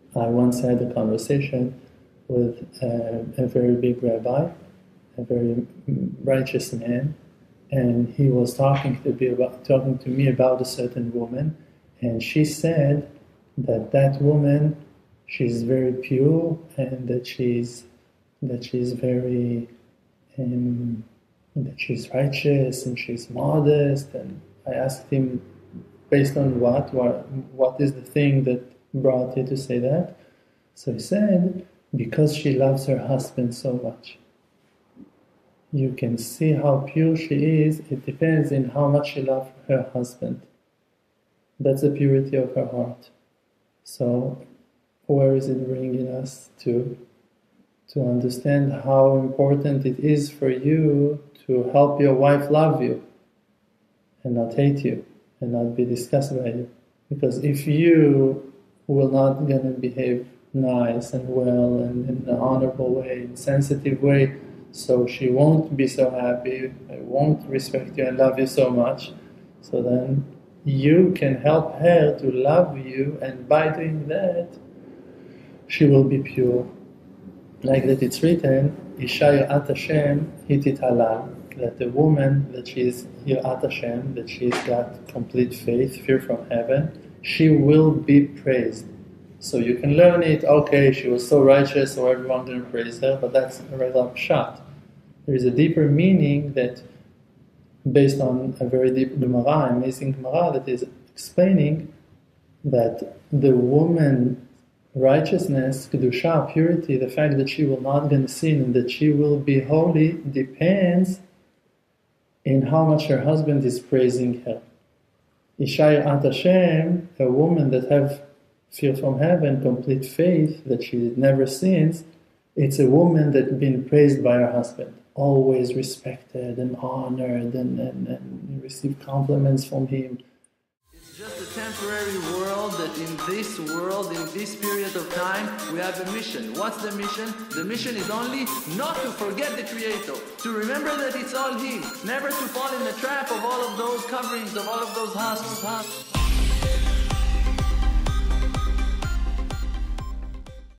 I once had a conversation with a very big rabbi, a very righteous man, and he was talking to me about a certain woman, and she said that woman, she's very pure, and that she's very that she's righteous and she's modest. And I asked him, based on what is the thing that brought you to say that? So he said, because she loves her husband so much. You can see how pure she is. It depends in how much she loves her husband. That's the purity of her heart. So where is it bringing us to? To understand how important it is for you to help your wife love you and not hate you and not be disgusted by you. Because if you will not gonna behave nice and well and in an honorable way, in a sensitive way, so she won't be so happy, won't respect you and love you so much, so then you can help her to love you, and by doing that, she will be pure. Like that it's written, Isha Yirat HaShem hitit halal, that the woman that she is Yirat HaShem, that she's got complete faith, fear from heaven, she will be praised. So you can learn it, okay, she was so righteous, so everyone going to praise her, but that's a regular pshat. There is a deeper meaning that, based on a very deep Gemara, amazing Gemara, that is explaining that the woman righteousness, kedusha, purity, the fact that she will not going to sin and that she will be holy, depends in how much her husband is praising her. Isha Yirat HaShem, a woman that have fear from heaven, complete faith, that she never sins, it's a woman that's been praised by her husband, always respected and honored and receive compliments from him. It's just a temporary world that in this period of time, we have a mission. What's the mission? The mission is only not to forget the Creator, to remember that it's all Him, never to fall in the trap of all of those coverings, of all of those husks.